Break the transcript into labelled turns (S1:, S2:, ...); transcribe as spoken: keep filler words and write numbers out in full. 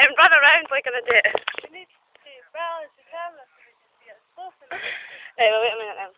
S1: and run around like an idiot.
S2: We need to balance the camera so we just get close enough.
S1: Right, well, wait a minute now.